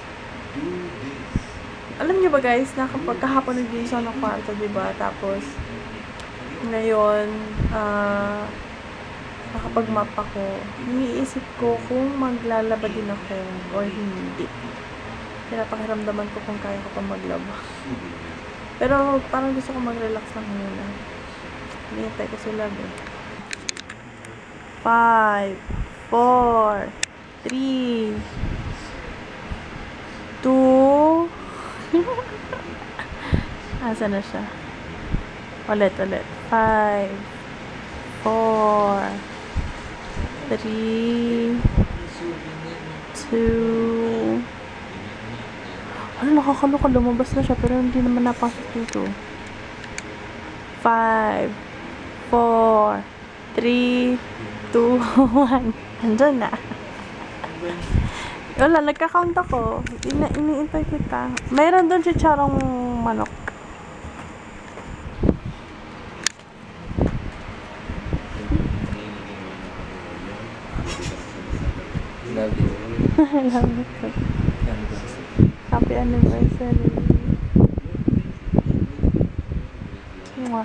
Alam niyo ba guys, na kapag kahapon nag-iisa ng kwarto, diba? Tapos, ngayon, ah, uh, nakapag-map ako, iniisip ko kung maglalaba din ako or hindi. Pinapakiramdaman ko kung kaya ko pa maglaba. Pero parang gusto ko mag-relax lang muna. Hinihintay ko sila eh. five, four, three, two, asa na siya? Ulit, ulit. five, four, three, two, ano, nakakaloka, lumabas na siya, pero hindi naman napasok dito. five, four, three, two, one. Andun na. Wala, nagka-count ako. Ina iniintay kita. Mayroon doon si charong manok. Love you. Love you. Happy anniversary. Mwah.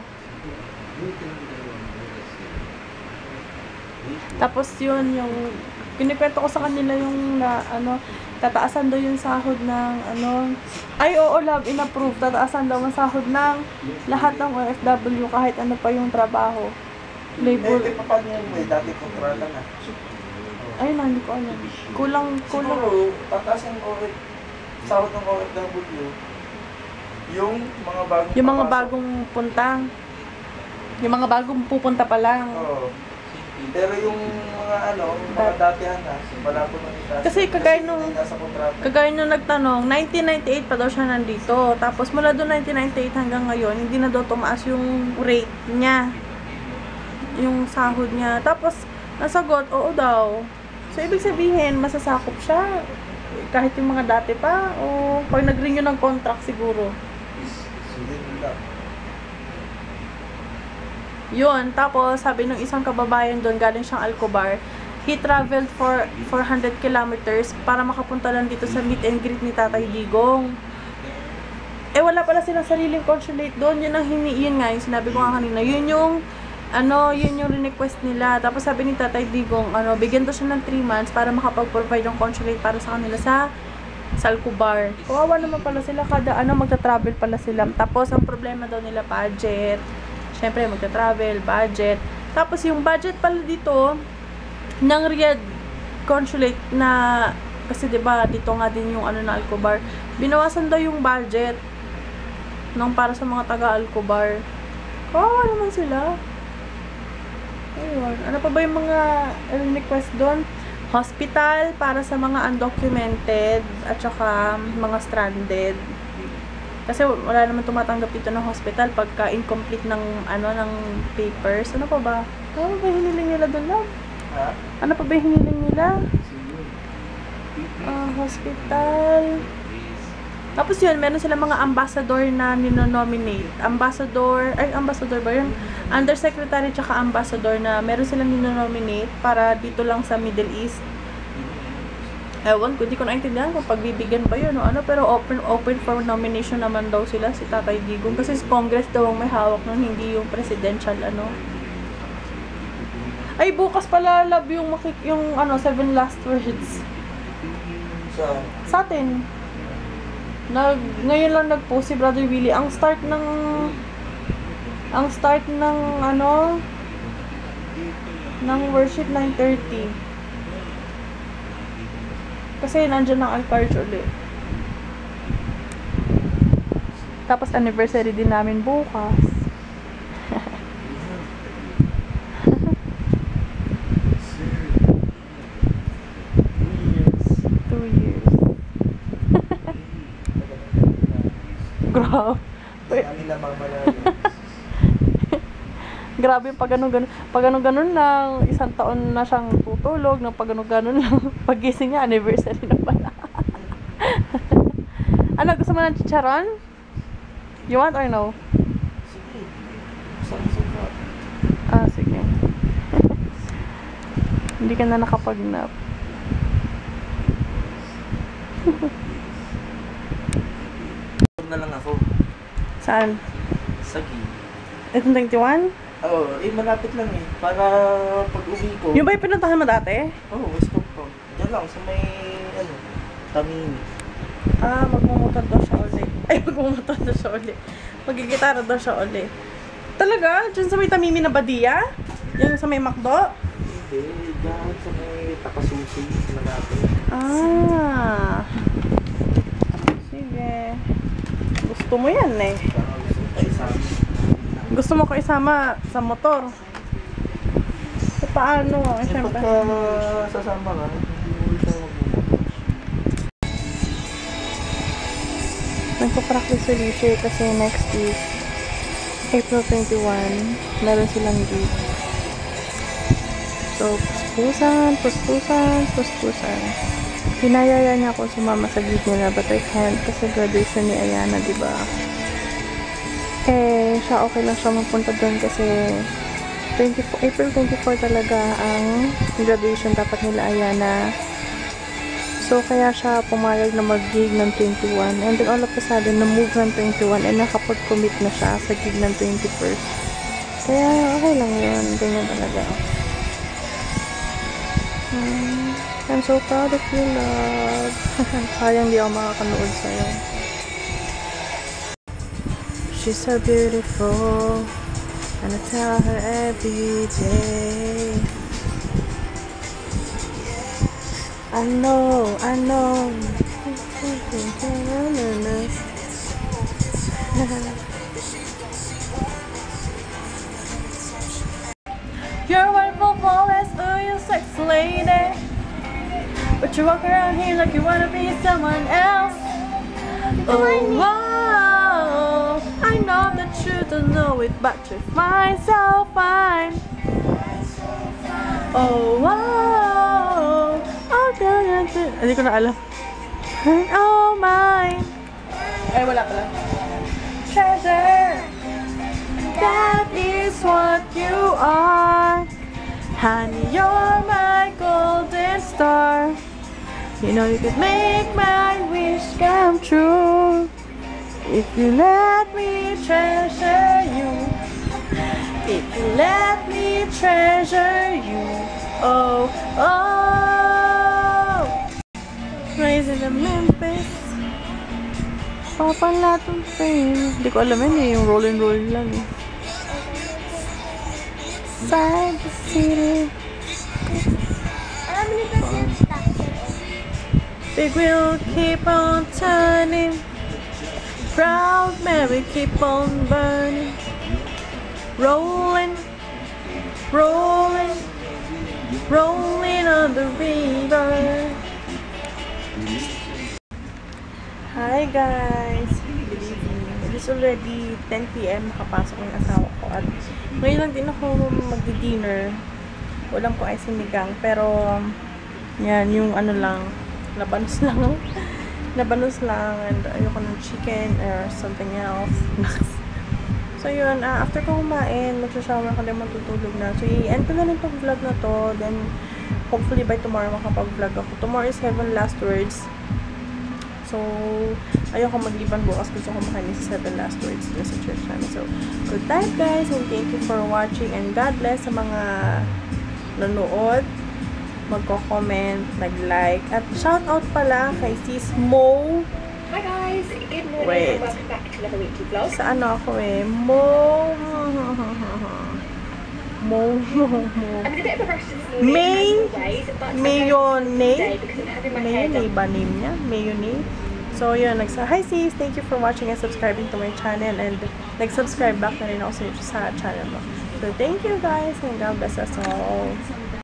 Tapos yun, yung kinikwento ko sa kanila yung na, ano, tataasan daw yung sahod ng ano, ay oo love, in-approve, tataasan daw ang sahod ng lahat ng O F W kahit ano pa yung trabaho. Labor. Eh, paano yung may dati kontrata na? Ay, hindi ko alam. Kulang, kulang. Siguro, tataas ang O F, sahod ng O F W, yung mga bagong Yung mga papasok. bagong punta. Yung mga bagong pupunta pa lang. Oo. Pero yung mga ano, mga datihan na, wala po nang itaas. Kasi kagaya nung, nasa kontrata. kagaya nung nagtanong, nineteen ninety-eight pa daw siya nandito. Tapos mula doon nineteen ninety-eight hanggang ngayon, hindi na daw tumaas yung rate niya. Yung sahod niya. Tapos, nasagot, oo daw. So, ibig sabihin, masasakop siya. Kahit yung mga dati pa, o pag nag-renew ng contract siguro. Hindi nila. Yun, tapos sabi ng isang kababayan doon, galing siyang Alcobar, he traveled for four hundred kilometers para makapunta lang dito sa meet and greet ni Tatay Digong. Eh, wala pala silang sariling consulate doon. Yun ang hini, yun nga, yung sinabi ko nga kanina. Yun yung, ano, yun yung request nila. Tapos sabi ni Tatay Digong, ano, bigyan to siya ng three months para makapag-provide ng consulate para sa kanila sa sa Alcobar. Kawawa naman pala sila, kada ano, magta-travel pala sila. Tapos, ang problema daw nila, budget. Siyempre, magta-travel, budget. Tapos, yung budget pala dito, ng Riyadh Consulate na, kasi diba, dito nga din yung ano na Alcobar, binawasan daw yung budget nung para sa mga taga-Alcobar. Kawawa naman sila. Ayun. Ano pa ba yung mga request doon? Hospital para sa mga undocumented at saka mga stranded. Kasi wala naman tumatanggap dito ng hospital pagka incomplete ng ano ng papers. Ano pa ba? Ano pa hiniling nila doon, love? Ha? Ano pa ba hiniling nila? Uh, hospital. Tapos yun, meron sila mga ambassador na ninonominate. Ambassador, ay ambassador ba yun? Undersecretary tsaka ambassador na meron silang ninonominate para dito lang sa Middle East. Ewan ko, di ko naintindihan kung pagbibigyan ba yun o ano, pero open open for nomination naman daw sila si Tatay Digong kasi si Congress daw ang may hawak nun, hindi yung presidential ano. Ay, bukas pala love yung makik yung ano, seven last words. Sa Sa atin. Nag, ngayon lang nag-post si Brother Willie. Ang start ng ang start ng ano ng worship nine thirty. Kasi nandiyan ang Alcarge ulit. Tapos anniversary din namin bukas. Two years. Grabe. kanila mamalayo. Grabe yung pag ganun-ganun. Pag ganun-ganun lang, isang taon na siyang tutulog, nang pag ganun-ganun lang, pagising niya, anniversary na pala. Ano, gusto mo ng chicharon? You want or no? Sige. Saan-saan. Ah, sige. Hindi ka na nakapag-nap. na lang ako. Saan? Sa gilid. Itong twenty-one? Oo, eh malapit lang eh. Para pag uwi ko. Yung ba yung pinuntahan mo dati? Oo, oh, West Coast po. Diyan lang, sa may, ano, Tamini. Ah, magmumotor daw siya uli. Ay, magmumotor daw siya uli. Magigitara daw siya uli. Talaga? Diyan sa may Tamimi na Badia? Yung sa may Macdo? Hindi, diyan sa may Takasusi, malapit. Ah. Sige. Gusto mo yan eh. Baka gusto tayo sa Gusto mo ko isama sa motor. So, paano? Eh, Yung syempre. pagka sasama ka, hindi mo ulit tayo magbumotor. Nagpa-practice ulit siya kasi next week, April twenty-one, meron silang gig. So, puspusan, puspusan, puspusan. Hinayaya niya ako sumama sa gig nila, but I can't kasi graduation ni Ayana, diba? Eh, siya okay lang siya magpunta doon kasi twenty-four, April twenty-four talaga ang graduation dapat nila Ayana. So, kaya siya pumayag na mag-gig ng twenty-one. And then all of a sudden, na-move ng twenty-one and nakapag-commit na siya sa gig ng twenty-first. Kaya, okay lang yun. Ganyan talaga. Hmm, I'm so proud of you, love. Sayang di ako makakanood sa'yo. She's so beautiful, and I tell her every day. I know, I know. You're wonderful, flawless, oh, you sexy lady. But you walk around here like you wanna be someone else. Oh, wow. I know that you don't know it, but you find so fine. Oh, wow. Oh, God. Hindi ko na alam. Oh, mine. Ay, wala pala. Treasure. That is what you are. Honey, you're my golden star. You know you could make my wish come true. If you let me treasure you. If you let me treasure you. Oh, oh. Raising the Memphis. Papalatong pain. Hindi ko alam yun eh. Yung roll and roll lang eh. Side the city. Alam mo nito yung stuff. Big wheel keep on turning. Proud Mary keep on burning. Rolling, rolling, rolling on the river. Hi guys! Good evening. It is already ten p m Nakapasok yung asawa ko. At ngayon lang din ako magdi-dinner. Ulam ko ay sinigang. Pero, yan, yung ano lang, labanos lang. Labanos lang. And ayoko ng chicken or something else. So, yun. Uh, after ko kumain, magsashower ko din matutulog na. So, i-end ko na rin itong vlog na to. Then, hopefully by tomorrow makapag-vlog ako. Tomorrow is Heaven Last Words. So, ayoko magliban bukas. Gusto ko makinig sa Seven Last Words na sa church namin. So, good night guys. And thank you for watching. And God bless sa mga nanood, magko-comment, nag-like. At shout out pala kay Sis Mo. Hi guys, good morning Wait. and welcome back to another weekly vlog. Sa ano ako eh? Mo. Mo. Mo. Mo. I'm in a bit of a rush this morning May. as always, but I'm Mayonnaise. today because I'm having my hair Mayonnaise done. ba name niya? Mayonnaise. So, yun. Nagsa Hi sis! Thank you for watching and subscribing to my channel. And nag-subscribe back na rin ako sa, sa channel mo. So, thank you guys. And God bless us all.